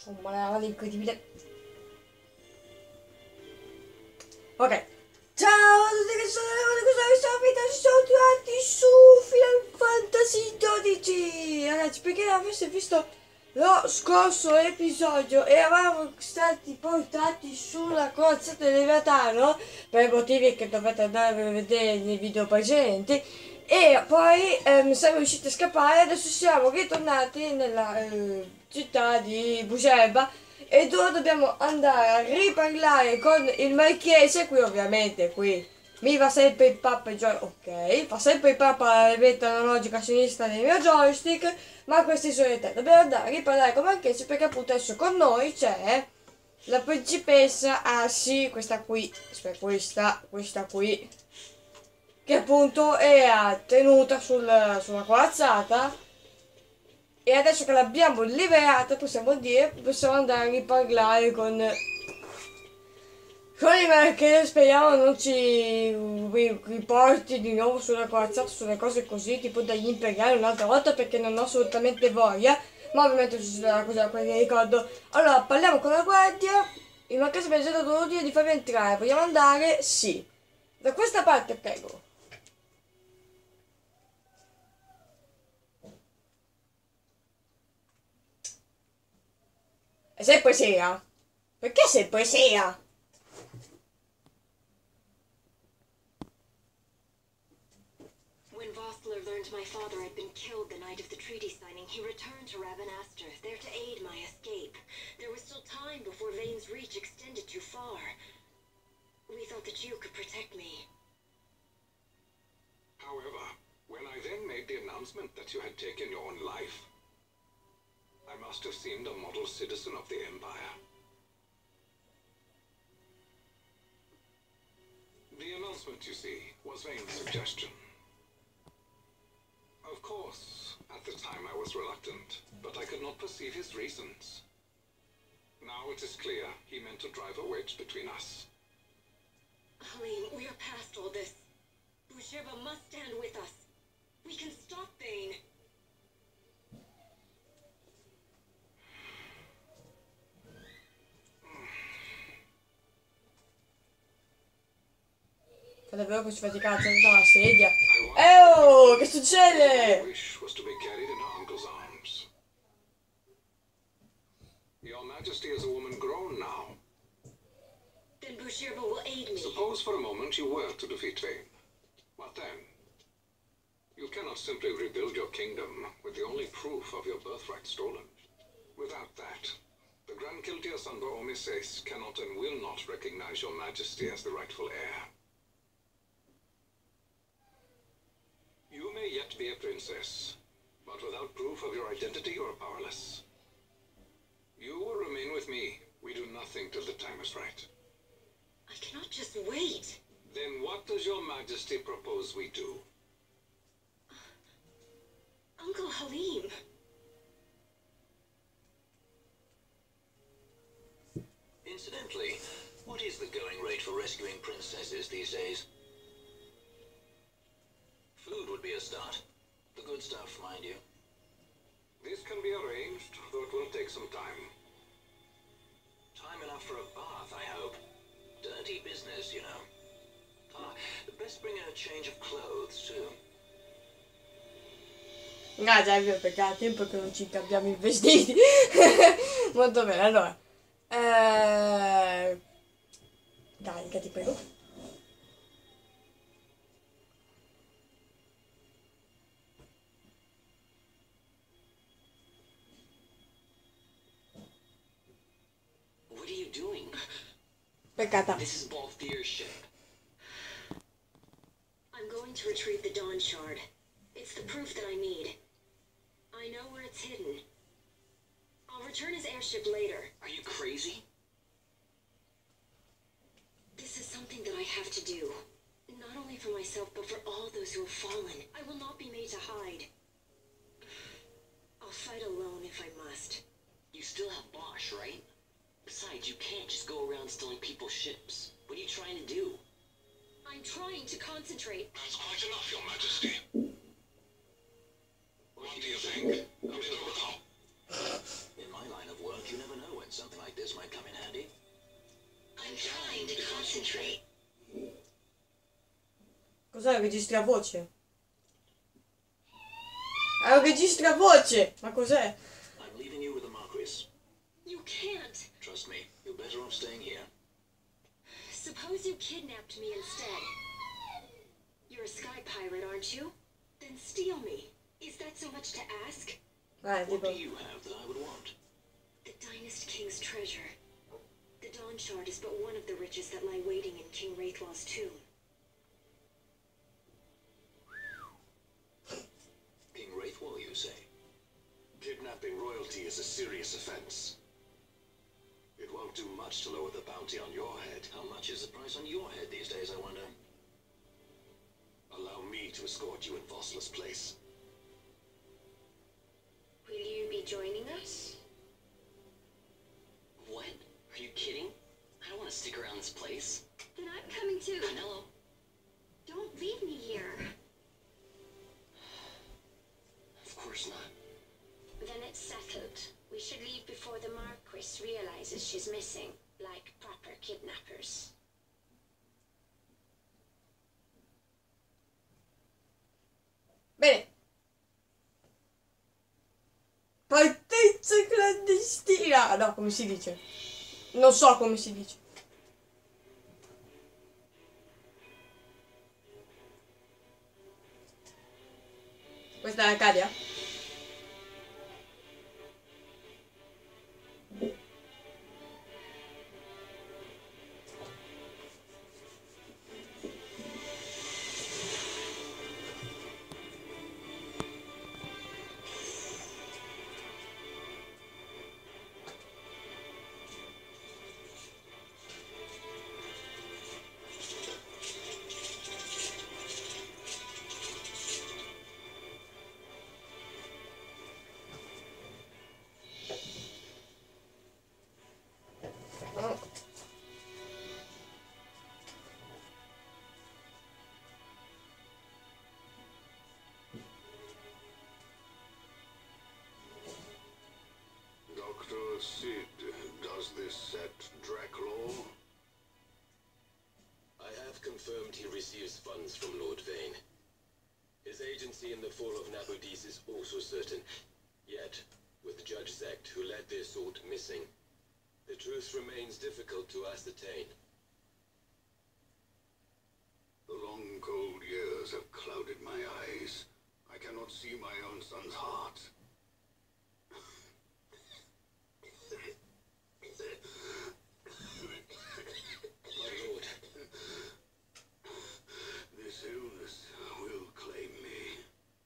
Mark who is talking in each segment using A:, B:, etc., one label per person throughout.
A: un male incredibile. Ok. Ciao a tutti che sono questa video, siamo trovati su Final Fantasy XII. Ragazzi, perché non aveste visto lo scorso episodio e eravamo stati portati sulla corazzata del Leviatano, per motivi che dovete andare a vedere nei video precedenti, e poi siamo riusciti a scappare. Adesso siamo ritornati nella città di Bugerba, e ora dobbiamo andare a riparlare con il marchese. Qui ovviamente mi va sempre il pappa ok, fa sempre il pappa la levetta analogica a sinistra del mio joystick, ma questi sono i te. Dobbiamo andare a riparlare con il marchese perché appunto adesso con noi c'è la principessa Assi, questa qui, aspetta, questa qui, che appunto è tenuta sulla corazzata. E adesso che l'abbiamo liberata, possiamo andare a riparlare con il marchese. Speriamo non ci riporti di nuovo sulla corazzata, sulle cose così, tipo dagli imperiali un'altra volta, perché non ho assolutamente voglia. Ma ovviamente succederà una cosa che ricordo. Allora, parliamo con la guardia. Il marchese mi ha già dato l'ordine di farvi entrare. Vogliamo andare? Sì. Da questa parte, prego. È sempre sera? Perché è sempre sera?
B: When Vossler learned my father had been killed the night of the treaty signing, he returned to Rabanastre, there to aid my escape. There was still time before Vane's reach extended too far. We thought that you could protect me.
C: However, when I then made the announcement that you had taken your own life, I must have seemed a model citizen of the Empire. The announcement, you see, was Vane's suggestion. Of course, at the time I was reluctant, but I could not perceive his reasons. Now it is clear he meant to drive a wedge between us.
B: Halim, we are past all this. Bushirba must stand with us. We can stop Vane.
A: Fate davvero che ci fate cazzo dalla sedia. Oh, che succede?
C: Wish was to be carried in her uncle's arms. Your Majesty is a woman grown now.
B: Then Bushirba will aid me.
C: Suppose for a moment you were to defeat Vane. What then? You cannot simply rebuild your kingdom with the only proof of your birthright stolen. Without that, the Grand Kiltia Sunber Omises cannot and will not recognize your Majesty as the rightful heir. You may yet be a princess, but without proof of your identity you are powerless. You will remain with me. We do nothing till the time is right.
B: I cannot just wait.
C: Then what does your Majesty propose we do?
B: Uncle Halim.
D: Incidentally, what is the going rate for rescuing princesses these days? Food would be a start. The good stuff, mind you.
C: This can be arranged, though it will take some time.
D: Time enough for a bath, I hope. Dirty business, you know. Best bring a change of clothes, too.
A: Ah già, è vero, perché ha tempo che non ci cambiamo i vestiti. Molto bene, allora. Carica, ti prego.
D: What are you doing?
A: Peccata.
D: This is Balthier's ship.
B: I'm going to retrieve the Dawn Shard. It's the proof that I need. I know where it's hidden. I'll return his airship later.
D: Are you crazy?
B: This is something that I have to do. Not only for myself, but for all those who have fallen. I will not be made to hide. I'll fight alone if I must.
D: You still have Bosch, right? Besides, you can't just go around stealing people's ships. What are you trying to do?
B: I'm trying to concentrate.
C: That's quite enough, Your Majesty. What do you think?
D: In my line of work, you never know when
A: registra voce. È un registra voce! Ma cos'è?
D: I'm leaving you with the Marquis.
B: You can't.
D: Trust me, you're better off staying here.
B: Suppose you kidnapped me instead. You're a sky pirate, aren't you? Then steal me. Is that so much to ask?
D: What
A: Tipo...
D: do you have that I would want?
B: The Dynast King's treasure. The Dawn Shard is but one of the riches that lie waiting in King Wraithwell's tomb.
D: King Wraithwell, you say?
E: Kidnapping royalty is a serious offense. It won't do much to lower the bounty on your head.
D: How much is the price on your head these days, I wonder?
E: Allow me to escort you in Vossler's place.
B: Will you be joining us?
F: What? Are you kidding? I don't want to stick around this place.
B: Then I'm coming too.
F: Hello?
B: Don't leave me here.
F: Of course not.
B: Then it's settled. We should leave before the Marquis realizes she's missing, like proper kidnappers.
A: Bene. Partenza clandestina! No, come si dice? Non so come si dice. Questa è Arcadia?
E: Dr. Sid, does this set Draclaw?
G: I have confirmed he receives funds from Lord Vane. His agency in the fall of Nabudis is also certain. Yet, with Judge Zekt, who led the assault, missing, the truth remains difficult to ascertain.
E: The long, cold years have clouded my eyes. I cannot see my own son's heart.
G: My lord,
E: This illness will claim me.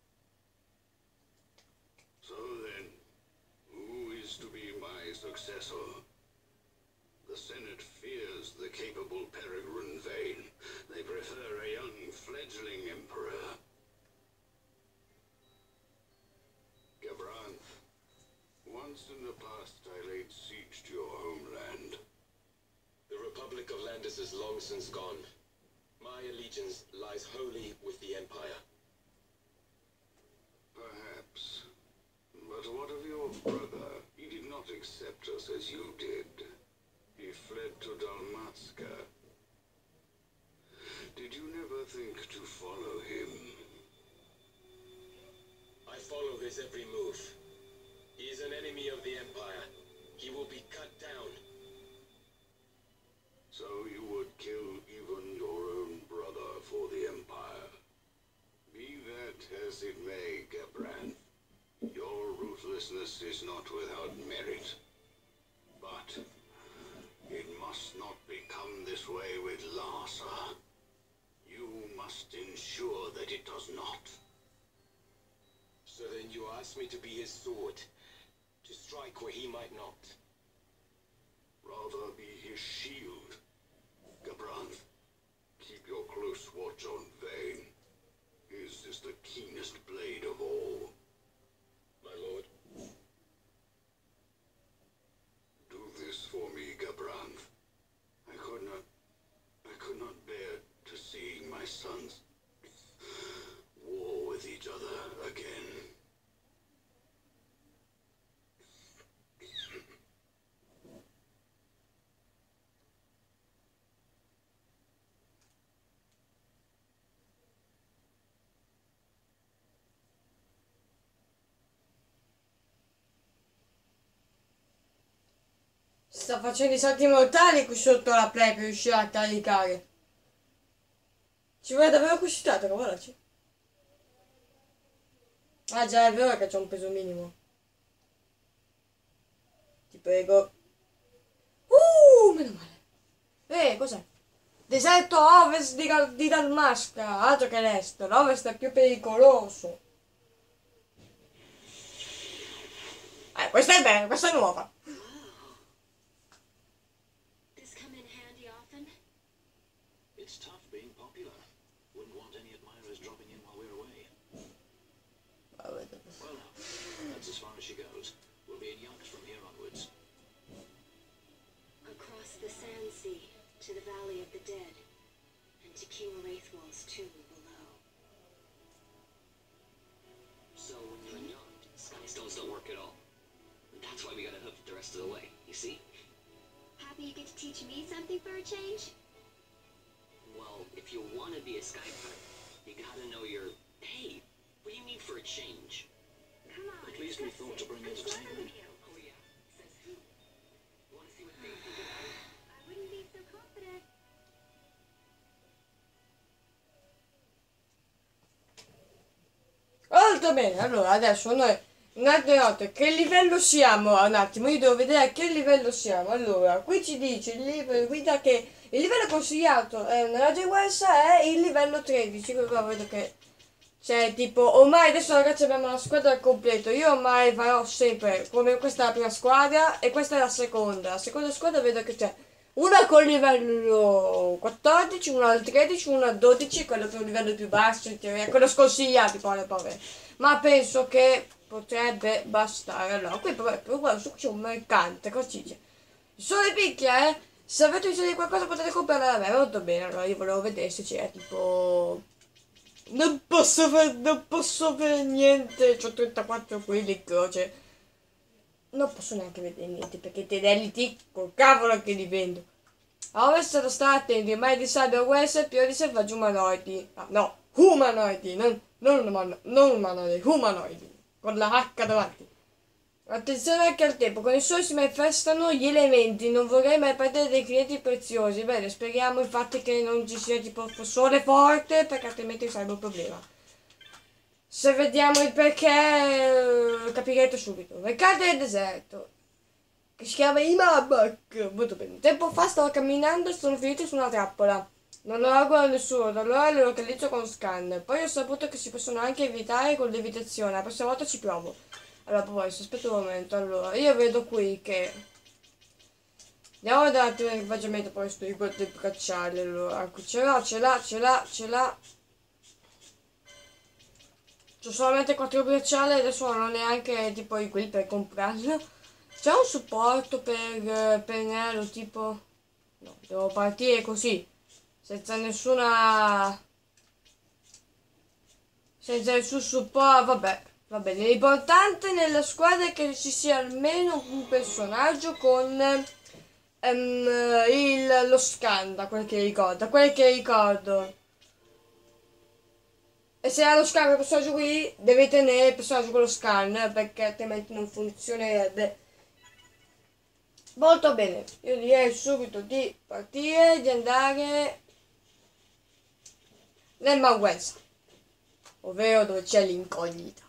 E: So then, who is to be my successor? The Senate fears the capable Peregrine Vane. They prefer a young, fledgling emperor. Gabranth, once in the past I laid siege to your homeland.
G: the Republic of Landis is long since gone. My allegiance lies wholly with the Empire.
E: Perhaps. But what of your brother? He did not accept us as you did. He fled to Dalmatska. Did you never think to follow him?
G: I follow his every move. He is an enemy of the Empire. He will be cut down.
E: So you would kill even your own brother for the Empire. Be that as it may, Gabranth, your ruthlessness is not without merit. But it must not become this way with Larsa. You must ensure that it does not.
G: So then you ask me to be his sword, to strike where he might not.
E: Rather be his shield. Gabranth, keep your close watch on Vane. His is the keenest blade of all.
G: My lord,
E: Do this for me, Gabranth. I could not bear to see my sons war with each other again.
A: Sta facendo i salti mortali qui sotto la play per riuscire a caricare. Ci vuole davvero così tanto, guardaci. Ah già, è vero che c'è un peso minimo. Ti prego. Meno male. Cos'è? Deserto ovest di Dalmasca, altro che l'est. L'ovest è più pericoloso. Questa è bella, questa è nuova.
B: This come in handy often?
D: It's tough being popular. Wouldn't want any admirers dropping in while we're away. Well, that's as far as she goes. We'll be in yachts from here onwards.
B: Across the Sand Sea, to the Valley of the Dead, and to King Wraithwall's tomb below.
F: So when you're young, skystones don't work at all. That's why we gotta hoof it the rest of the way, you see?
B: Happy you get to teach me something for a change?
F: Well, if you want to be a sky pirate, you gotta know your... Hey, what do you need for a change?
B: Come on,
D: At least we thought to bring entertainment.
F: Oh yeah? Says who? Wanna see what they think about it?
B: I wouldn't be so confident.
A: Molto bene, allora adesso noi un'altra notte che livello siamo? Un attimo, io devo vedere a che livello siamo. Allora, qui ci dice il libro guida che il livello consigliato nella GWS è il livello 13, però vedo che c'è tipo, ormai adesso ragazzi abbiamo la squadra al completo, io ormai farò sempre, come questa è la prima squadra e questa è la seconda squadra vedo che c'è una con livello 14, una al 13, una al 12, quello che è un livello più basso, in teoria, quello sconsigliato, poi, ma penso che potrebbe bastare. Allora, qui proprio guarda, su c'è un mercante, cosa ci dice? Sono le picchia, se avete bisogno di qualcosa potete comprarla da me, molto bene. Allora io volevo vedere se c'è tipo... Non posso fare niente, c'ho 34 quelli in croce. Non posso neanche vedere niente perché i Tedeliti col cavolo che li vendo. A ovest da stare attenti, mai di sabbia west più di selvaggio umanoidi. Ah, no, umanoidi, non umanoidi, umanoidi. Con la H davanti. Attenzione anche al tempo, con il sole si manifestano gli elementi, non vorrei mai perdere dei clienti preziosi. Bene, speriamo infatti che non ci sia tipo sole forte, perché altrimenti sarebbe un problema. Se vediamo il perché capirete subito. Mercato del deserto, che si chiama Imabak. Molto bene. Tempo fa stavo camminando e sono finito su una trappola. Non ho auguro a nessuno, da allora lo localizzo con scan. Poi ho saputo che si possono anche evitare con levitazione. La prossima volta ci provo. Allora, poi aspetta un momento. Allora, io vedo qui che... Andiamo a dare un equipaggiamento poi sto ricordo del bracciale. Allora, ce l'ha. C'ho solamente 4 bracciali, adesso non ho neanche tipo i quelli per comprarlo. C'è un supporto per pennello tipo... No, devo partire così. Senza nessun supporto, vabbè. Va bene, l'importante nella squadra è che ci sia almeno un personaggio con lo scan, da quel che ricordo. E se ha lo scan quel personaggio qui, deve tenere il personaggio con lo scan, perché altrimenti non funzionerebbe. Molto bene, io direi subito di partire, di andare nel Manguenza, ovvero dove c'è l'incognita.